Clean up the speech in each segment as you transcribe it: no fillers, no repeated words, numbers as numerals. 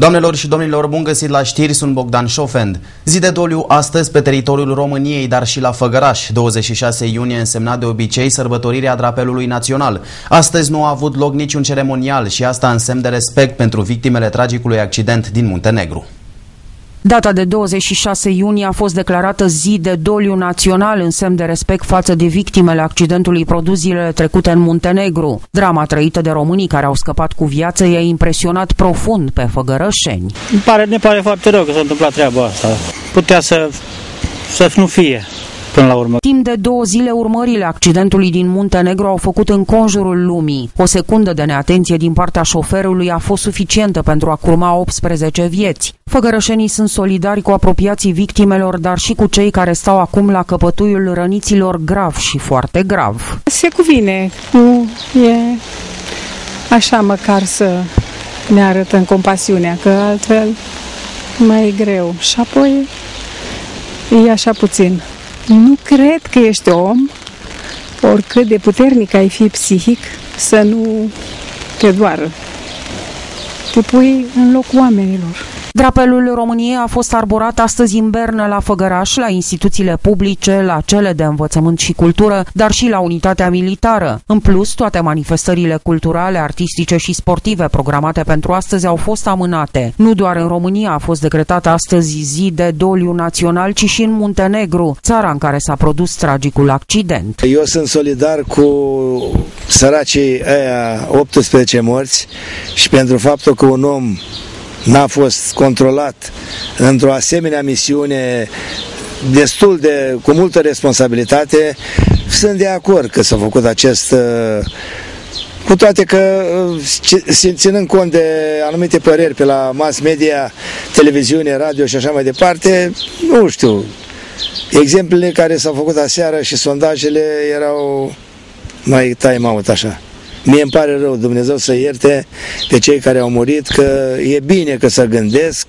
Doamnelor și domnilor, bun găsit la știri, sunt Bogdan Șofend. Zi de doliu astăzi pe teritoriul României, dar și la Făgăraș. 26 iunie însemna de obicei sărbătorirea drapelului național. Astăzi nu a avut loc niciun ceremonial și asta în semn de respect pentru victimele tragicului accident din Muntenegru. Data de 26 iunie a fost declarată zi de doliu național în semn de respect față de victimele accidentului produs zilele trecute în Muntenegru. Drama trăită de românii care au scăpat cu viață i-a impresionat profund pe făgărășeni. Ne pare foarte rău că s-a întâmplat treaba asta. Putea să nu fie până la urmă. Timp de 2 zile, urmările accidentului din Muntenegru au făcut înconjurul lumii. O secundă de neatenție din partea șoferului a fost suficientă pentru a curma 18 vieți. Făgărășenii sunt solidari cu apropiații victimelor, dar și cu cei care stau acum la căpătuiul răniților grav și foarte grav. Se cuvine, nu e așa măcar să ne arătăm compasiunea, că altfel mai e greu. Și apoi e așa puțin. Nu cred că ești om, oricât de puternic ai fi psihic, să nu te doară. Te pui în locul oamenilor. Drapelul României a fost arborat astăzi în Bernă la Făgăraș, la instituțiile publice, la cele de învățământ și cultură, dar și la unitatea militară. În plus, toate manifestările culturale, artistice și sportive programate pentru astăzi au fost amânate. Nu doar în România a fost decretată astăzi zi de doliu național, ci și în Muntenegru, țara în care s-a produs tragicul accident. Eu sunt solidar cu săracii aia 18 morți și pentru faptul că un om n-a fost controlat într-o asemenea misiune destul de cu multă responsabilitate, sunt de acord că s-a făcut acest, cu toate că ținând cont de anumite păreri pe la mass media, televiziune, radio și așa mai departe, nu știu, exemplele care s-au făcut aseară și sondajele erau mai time out așa. Mie îmi pare rău, Dumnezeu să ierte pe cei care au murit, că e bine că se gândesc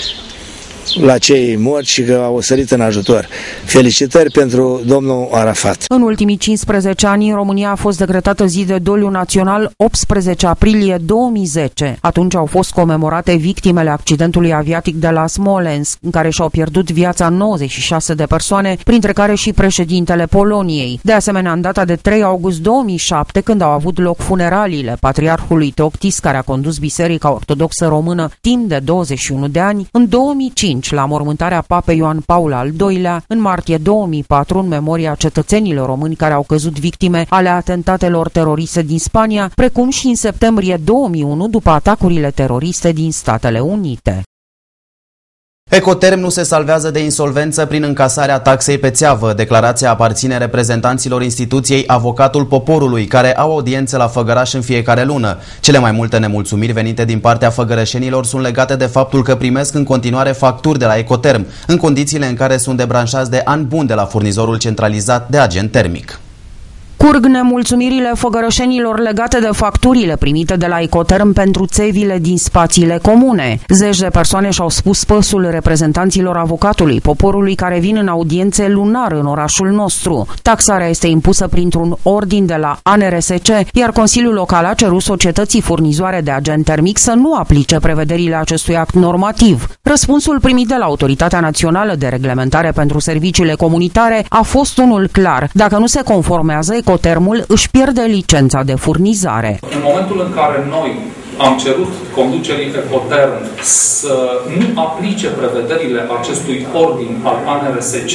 la cei morți și că au sărit în ajutor. Felicitări pentru domnul Arafat. În ultimii 15 ani, în România a fost decretată zi de doliu național 18 aprilie 2010. Atunci au fost comemorate victimele accidentului aviatic de la Smolensk, în care și-au pierdut viața 96 de persoane, printre care și președintele Poloniei. De asemenea, în data de 3 august 2007, când au avut loc funeraliile patriarhului Teoctis, care a condus Biserica Ortodoxă Română timp de 21 de ani, în 2005, la mormântarea Papei Ioan Paul al II-lea, în martie 2004, în memoria cetățenilor români care au căzut victime ale atentatelor teroriste din Spania, precum și în septembrie 2001, după atacurile teroriste din Statele Unite. Ecoterm nu se salvează de insolvență prin încasarea taxei pe țeavă. Declarația aparține reprezentanților instituției Avocatul Poporului, care au audiențe la Făgăraș în fiecare lună. Cele mai multe nemulțumiri venite din partea făgărășenilor sunt legate de faptul că primesc în continuare facturi de la Ecoterm, în condițiile în care sunt debranșați de ani buni de la furnizorul centralizat de agent termic. Curg nemulțumirile făgărășenilor legate de facturile primite de la Ecoterm pentru țevile din spațiile comune. Zeci de persoane și-au spus păsul reprezentanților Avocatului Poporului care vin în audiențe lunar în orașul nostru. Taxarea este impusă printr-un ordin de la ANRSC, iar Consiliul Local a cerut societății furnizoare de agent termic să nu aplice prevederile acestui act normativ. Răspunsul primit de la Autoritatea Națională de Reglementare pentru Serviciile Comunitare a fost unul clar. Dacă nu se conformează, Ecotermul își pierde licența de furnizare. În momentul în care noi am cerut conducerii Ecoterm să nu aplice prevederile acestui ordin al ANRSC,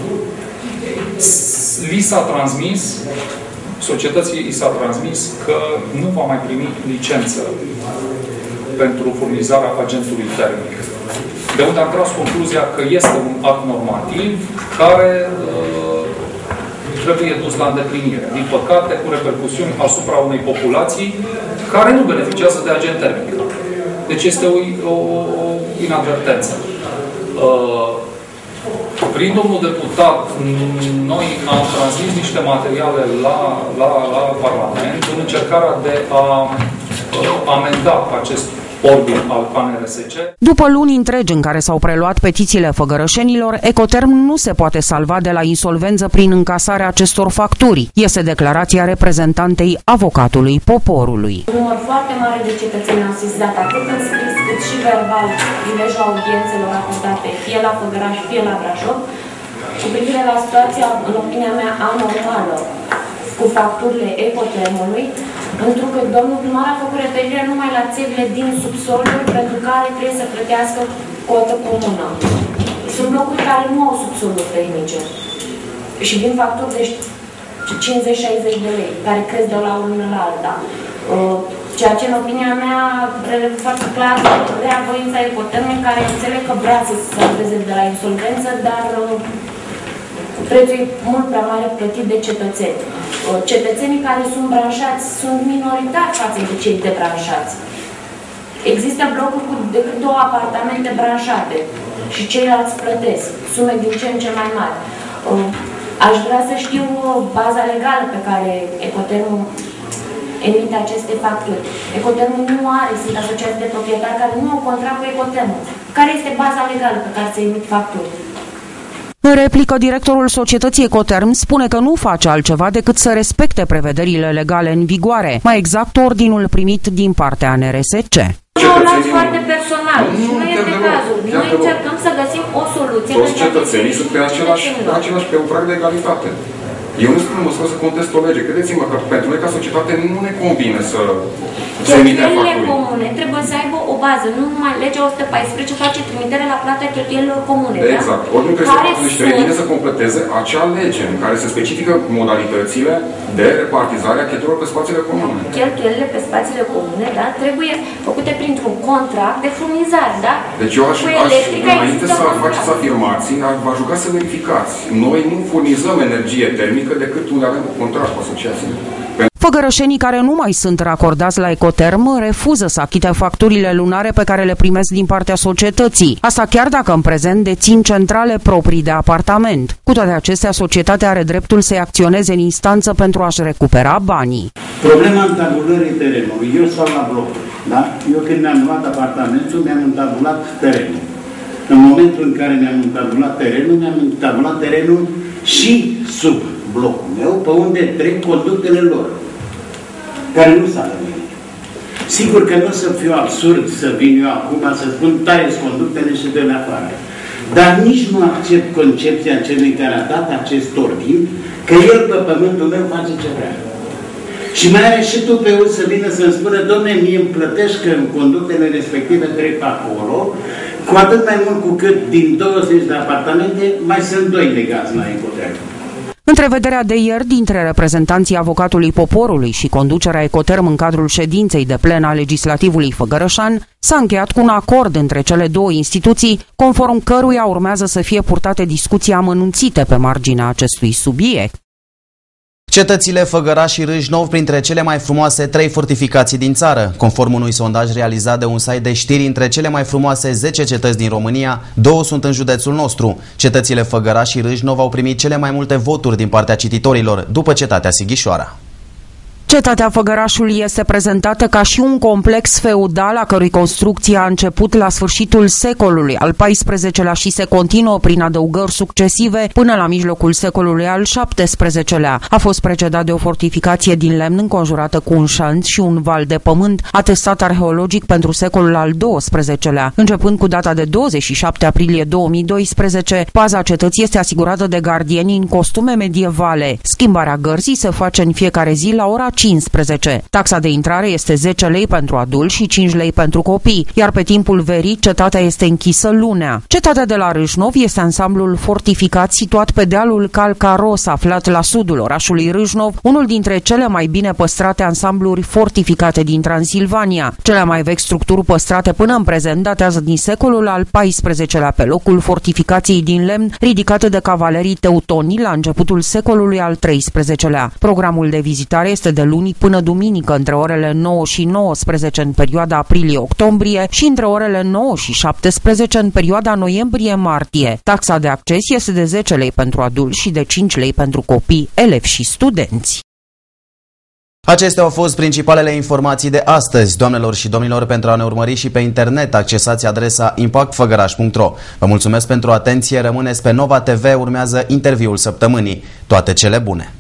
li s-a transmis, societății i s-a transmis că nu va mai primi licență pentru furnizarea agentului termic. De unde am tras concluzia că este un act normativ care trebuie dus la îndeplinire. Din păcate, cu repercusiuni asupra unei populații care nu beneficiază de agent termic. Deci este o inadvertență. Prin domnul deputat, noi am transmis niște materiale la Parlament în încercarea de a amenda acest Orbin al ANRSC. După luni întregi în care s-au preluat petițiile făgărășenilor, Ecoterm nu se poate salva de la insolvență prin încasarea acestor facturi. Este declarația reprezentantei avocatului poporului. Un număr foarte mare de cetățeni au sesizat atât în scris cât și verbal prilejul audiențelor acordate fie la Făgăraș, fie la Brașov, cu privire la situația, în opinia mea, anormală cu facturile Ecotermului, întrucât domnul primar a făcut referire numai la țevile din subsoluri pentru care trebuie să plătească cotă comună. Sunt blocuri care nu au subsoluri tehnice și vin facturi de 50-60 de lei, care cresc de la o lună la alta. Ceea ce, în opinia mea, relevă foarte clar rea voința Ecotermului, care înțeleg că vrea să se salveze de la insolvență, dar prețul e mult prea mare plătit de cetățeni. Cetățenii care sunt branșați sunt minoritari față de cei debranșați. Există blocuri cu decât 2 apartamente branșate și ceilalți plătesc sume din ce în ce mai mari. Aș vrea să știu baza legală pe care Ecotermul emite aceste facturi. Ecotermul nu are, sunt asociații de proprietari care nu au contract cu Ecotermul. Care este baza legală pe care se emit facturi? În replică, directorul societății Ecoterm spune că nu face altceva decât să respecte prevederile legale în vigoare, mai exact ordinul primit din partea ANRSC. Nu luați foarte personal și nu este cazul. Noi încercăm să găsim o soluție. Toți cetățenii sunt pe același pe un prag de egalitate. Eu nu spun măsură să contest o lege. Credeți-mă că pentru noi ca societate nu ne convine să emitem facturi. Comune trebuie să aibă o bază. Nu numai legea 114 face trimitere la plata cheltuielilor comune. Exact. Ori nu trebuie să completeze acea lege în care se specifică modalitățile de repartizare a cheltuielor pe spațiile comune. Cheltuielile pe spațiile comune, da, trebuie făcute printr-un contract de furnizare, da? Deci eu aș înainte să faceți afirmații, vă aș ruga să verificați. Noi nu furnizăm energie termică decât unde avem contract cu asociațiile. Făgărășenii care nu mai sunt racordați la Ecoterm refuză să achite facturile lunare pe care le primesc din partea societății. Asta chiar dacă în prezent dețin centrale proprii de apartament. Cu toate acestea, societatea are dreptul să-i acționeze în instanță pentru a-și recupera banii. Problema întabulării terenului. Eu stau la blocuri. Da? Eu când mi-am luat apartamentul, mi-am întabulat terenul. În momentul în care mi-am întabulat terenul și sub blocul meu, pe unde trec conductele lor, care nu s-a lămurit. Sigur că nu o să fiu absurd să vin eu acum să spun taieți conductele și dă-le afară. Dar nici nu accept concepția celui care a dat acest ordin, că el pe pământul meu face ce vrea. Și mai are și tu pe urmă să vină să-mi spună, dom'le, mie îmi plătești că conductele respective trec pe acolo, cu atât mai mult cu cât din 20 de apartamente mai sunt 2 legați la Ecoterm. Întrevederea de ieri dintre reprezentanții avocatului poporului și conducerea Ecoterm în cadrul ședinței de plen a legislativului făgărășan s-a încheiat cu un acord între cele 2 instituții, conform căruia urmează să fie purtate discuții amănunțite pe marginea acestui subiect. Cetățile Făgăraș și Râșnov printre cele mai frumoase 3 fortificații din țară. Conform unui sondaj realizat de un site de știri, între cele mai frumoase 10 cetăți din România, 2 sunt în județul nostru. Cetățile Făgăraș și Râșnov au primit cele mai multe voturi din partea cititorilor, după cetatea Sighișoara. Cetatea Făgărașului este prezentată ca și un complex feudal a cărui construcție a început la sfârșitul secolului al XIV-lea și se continuă prin adăugări succesive până la mijlocul secolului al XVII-lea. A fost precedat de o fortificație din lemn înconjurată cu un șanț și un val de pământ, atestat arheologic pentru secolul al XII-lea. Începând cu data de 27 aprilie 2012, paza cetății este asigurată de gardieni în costume medievale. Schimbarea gărzii se face în fiecare zi la ora 15. Taxa de intrare este 10 lei pentru adulți și 5 lei pentru copii, iar pe timpul verii cetatea este închisă lunea. Cetatea de la Râșnov este ansamblul fortificat situat pe dealul Calcaros, aflat la sudul orașului Râșnov, unul dintre cele mai bine păstrate ansambluri fortificate din Transilvania. Cele mai vechi structuri păstrate până în prezent datează din secolul al XIV-lea, pe locul fortificației din lemn ridicate de cavalerii teutoni la începutul secolului al XIII-lea. Programul de vizitare este de luni până duminică între orele 9 și 19 în perioada aprilie-octombrie și între orele 9 și 17 în perioada noiembrie-martie. Taxa de acces este de 10 lei pentru adulți și de 5 lei pentru copii, elevi și studenți. Acestea au fost principalele informații de astăzi. Doamnelor și domnilor, pentru a ne urmări și pe internet, accesați adresa impactfăgăraș.ro. Vă mulțumesc pentru atenție, rămâneți pe Nova TV, urmează interviul săptămânii. Toate cele bune!